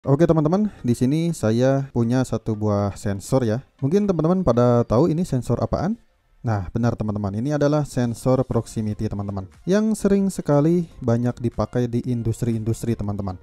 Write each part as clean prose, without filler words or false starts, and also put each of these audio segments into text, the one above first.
Oke teman-teman, di sini saya punya satu buah sensor ya. Mungkin teman-teman pada tahu ini sensor apaan? Nah, benar teman-teman, ini adalah sensor proximity teman-teman, yang sering sekali banyak dipakai di industri-industri teman-teman.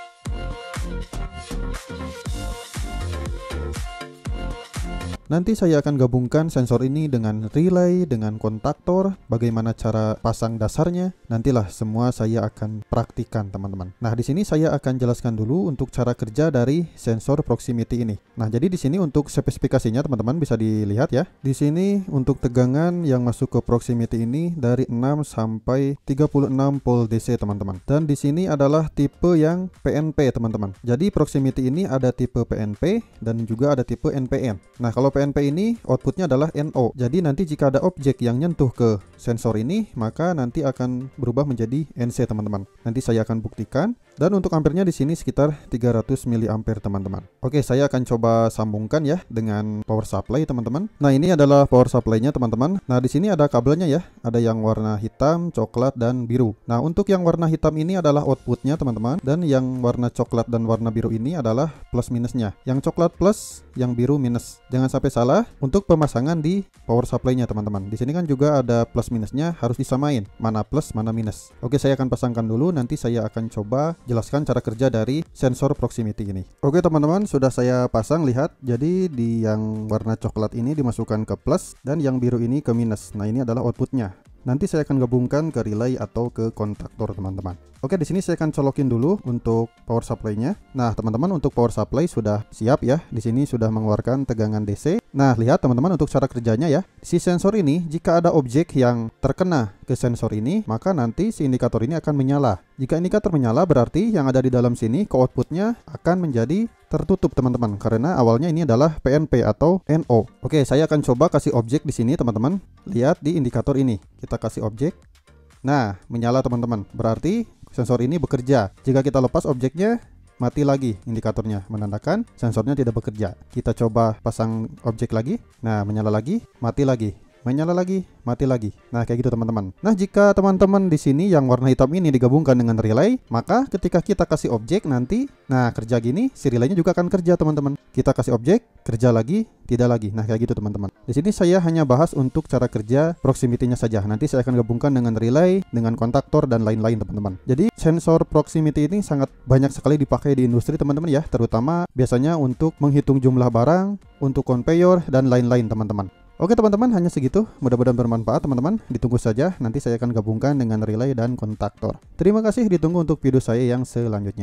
Nanti saya akan gabungkan sensor ini dengan relay, dengan kontaktor, bagaimana cara pasang dasarnya. Nantilah semua saya akan praktikan teman-teman. Nah, di sini saya akan jelaskan dulu untuk cara kerja dari sensor proximity ini. Nah, jadi di sini untuk spesifikasinya teman-teman bisa dilihat ya. Di sini untuk tegangan yang masuk ke proximity ini dari 6 sampai 36 volt DC teman-teman. Dan di sini adalah tipe yang PNP teman-teman. Jadi proximity ini ada tipe PNP dan juga ada tipe NPN. Nah, kalau PNP ini outputnya adalah NO. Jadi nanti jika ada objek yang nyentuh ke sensor ini, maka nanti akan berubah menjadi NC teman-teman. Nanti saya akan buktikan. Dan untuk ampernya di sini sekitar 300 mA teman-teman. Oke, saya akan coba sambungkan ya dengan power supply teman-teman. Nah, ini adalah power supply-nya teman-teman. Nah, di sini ada kabelnya ya. Ada yang warna hitam, coklat, dan biru. Nah, untuk yang warna hitam ini adalah outputnya teman-teman. Dan yang warna coklat dan warna biru ini adalah plus minusnya. Yang coklat plus, yang biru minus. Jangan sampai salah untuk pemasangan di power supply-nya teman-teman. Di sini kan juga ada plus minusnya, harus disamain. Mana plus, mana minus. Oke, saya akan pasangkan dulu. Nanti saya akan coba jelaskan cara kerja dari sensor proximity ini. Oke teman-teman, sudah saya pasang, lihat. Jadi di yang warna coklat ini dimasukkan ke plus dan yang biru ini ke minus. Nah, ini adalah outputnya. Nanti saya akan gabungkan ke relay atau ke kontaktor teman-teman. Oke, di sini saya akan colokin dulu untuk power supply-nya. Nah, teman-teman, untuk power supply sudah siap ya. Di sini sudah mengeluarkan tegangan DC. Nah, lihat teman-teman untuk cara kerjanya ya. Si sensor ini jika ada objek yang terkena ke sensor ini, maka nanti si indikator ini akan menyala. Jika indikator menyala berarti yang ada di dalam sini ke outputnya akan menjadi tertutup teman-teman, karena awalnya ini adalah PNP atau NO. Oke, saya akan coba kasih objek di sini teman-teman. Lihat di indikator ini. Kita kasih objek. Nah, menyala teman-teman. Berarti sensor ini bekerja. Jika kita lepas objeknya, mati lagi indikatornya, menandakan sensornya tidak bekerja. Kita coba pasang objek lagi. Nah, menyala lagi, mati lagi. Menyala lagi, mati lagi. Nah, kayak gitu teman-teman. Nah, jika teman-teman di sini yang warna hitam ini digabungkan dengan relay, maka ketika kita kasih objek nanti, nah kerja gini, si relaynya juga akan kerja teman-teman. Kita kasih objek, kerja lagi, tidak lagi. Nah, kayak gitu teman-teman. Di sini saya hanya bahas untuk cara kerja proximity-nya saja. Nanti saya akan gabungkan dengan relay, dengan kontaktor dan lain-lain teman-teman. Jadi sensor proximity ini sangat banyak sekali dipakai di industri teman-teman ya, terutama biasanya untuk menghitung jumlah barang, untuk conveyor dan lain-lain teman-teman. Oke teman-teman, hanya segitu. Mudah-mudahan bermanfaat teman-teman. Ditunggu saja, nanti saya akan gabungkan dengan relay dan kontaktor. Terima kasih, ditunggu untuk video saya yang selanjutnya.